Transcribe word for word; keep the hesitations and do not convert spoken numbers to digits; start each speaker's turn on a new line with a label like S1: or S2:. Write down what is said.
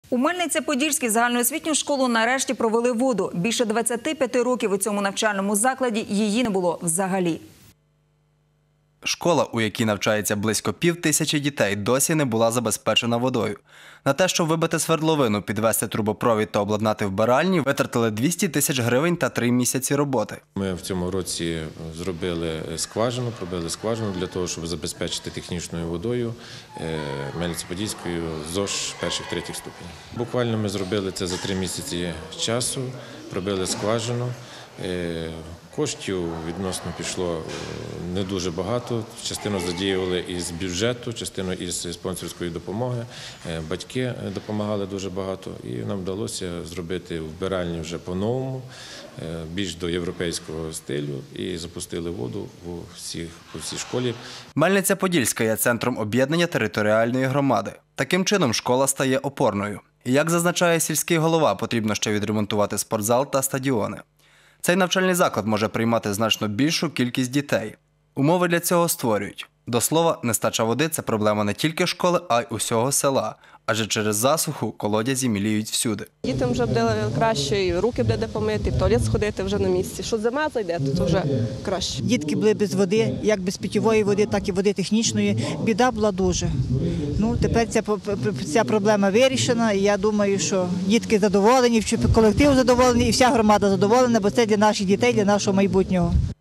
S1: У Мельниці-Подільській загальноосвітню школу нарешті провели воду. Більше двадцяти п'яти років у цьому навчальному закладі її не було взагалі.
S2: Школа, у якій навчається близько пів тисячі дітей, досі не була забезпечена водою. На те, щоб вибити свердловину, підвести трубопровід та обладнати вбиральні, витратили двісті тисяч гривень та три місяці роботи.
S3: Ми в цьому році зробили скважину, пробили скважину для того, щоб забезпечити технічною водою Мельниці-Подільською ЗОШ перших-третіх ступенів. Буквально ми зробили це за три місяці часу, пробили скважину. Коштів відносно пішло не дуже багато. Частину задіювали із бюджету, частину із спонсорської допомоги. Батьки допомагали дуже багато. І нам вдалося зробити вбиральні вже по-новому, більш до європейського стилю. І запустили воду у всіх, у всій школі.
S2: Мельниця-Подільська є центром об'єднання територіальної громади. Таким чином школа стає опорною. І, як зазначає сільський голова, потрібно ще відремонтувати спортзал та стадіони. Цей навчальний заклад може приймати значно більшу кількість дітей. Умови для цього створюють. До слова, нестача води – це проблема не тільки школи, а й усього села. Адже через засуху колодязі міліють всюди.
S4: Дітям вже буде краще, і руки буде де помити, і в туалет сходити вже на місці. Що зима зайде, то вже краще.
S5: Дітки були без води, як без питьової води, так і води технічної. Біда була дуже. Ну, тепер ця, ця проблема вирішена, і я думаю, що дітки задоволені, колектив задоволений, і вся громада задоволена, бо це для наших дітей, для нашого майбутнього.